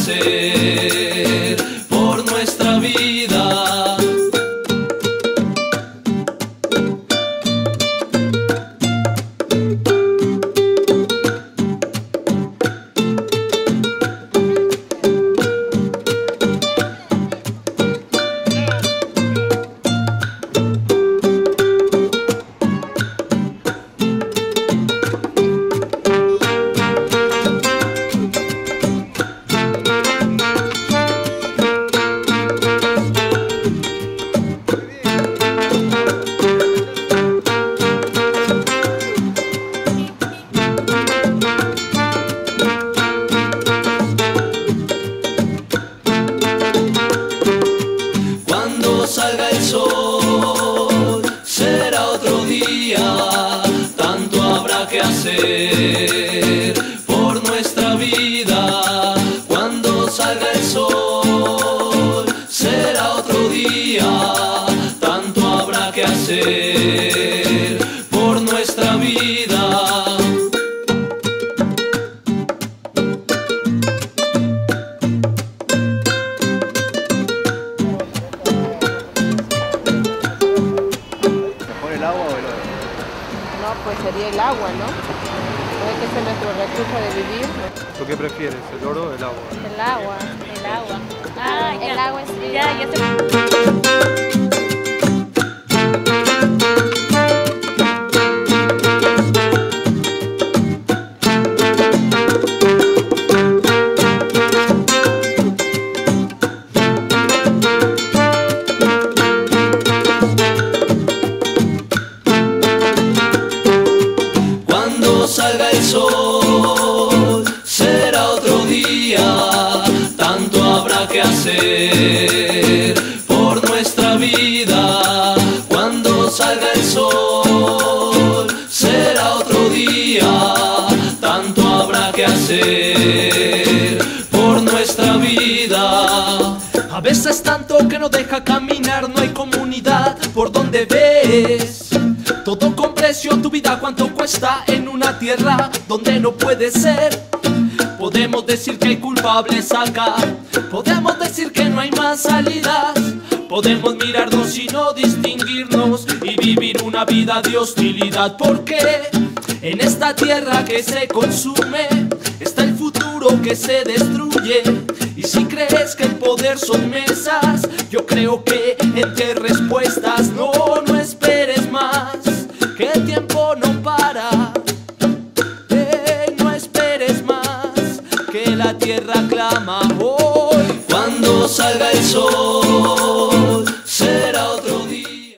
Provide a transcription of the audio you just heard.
hacer por nuestra vida. Salga el sol, será otro día, tanto habrá que hacer por nuestra vida. Cuando salga el sol, será otro día, tanto habrá que hacer por nuestra vida. ¿El agua o el oro? No, pues sería el agua, ¿no? Puede que sea nuestro recurso de vivir. ¿Tú qué prefieres, el oro o el agua? El agua. El agua. Ah, ya. El agua es vida. Ya sé. Salga el sol, será otro día, tanto habrá que hacer por nuestra vida. Cuando salga el sol, será otro día, tanto habrá que hacer por nuestra vida. A veces tanto que no deja caminar, no hay comunidad por donde ves. Todo con precio, tu vida cuánto cuesta en una tierra donde no puede ser. Podemos decir que hay culpables acá, podemos decir que no hay más salidas. Podemos mirarnos y no distinguirnos y vivir una vida de hostilidad. Porque en esta tierra que se consume está el futuro que se destruye. Y si crees que el poder son mesas, yo creo que entre respuestas no esperes más, que el tiempo no para. No esperes más, que la tierra clama hoy. Cuando salga el sol,